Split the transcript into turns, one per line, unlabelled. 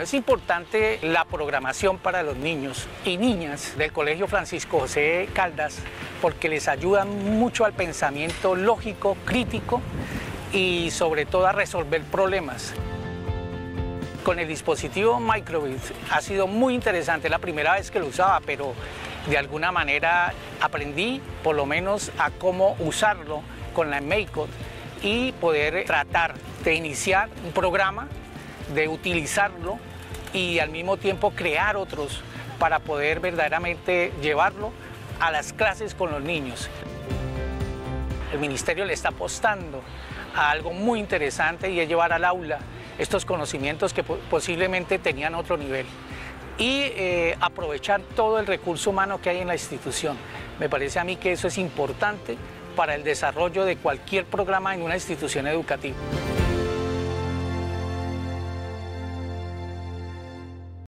Es importante la programación para los niños y niñas del Colegio Francisco José Caldas porque les ayuda mucho al pensamiento lógico, crítico y sobre todo a resolver problemas. Con el dispositivo Microbit ha sido muy interesante, la primera vez que lo usaba, pero de alguna manera aprendí por lo menos a cómo usarlo con la MACOT y poder tratar de iniciar un programa, de utilizarlo y al mismo tiempo crear otros para poder verdaderamente llevarlo a las clases con los niños. El ministerio le está apostando a algo muy interesante y es llevar al aula estos conocimientos que posiblemente tenían otro nivel y aprovechar todo el recurso humano que hay en la institución. Me parece a mí que eso es importante para el desarrollo de cualquier programa en una institución educativa.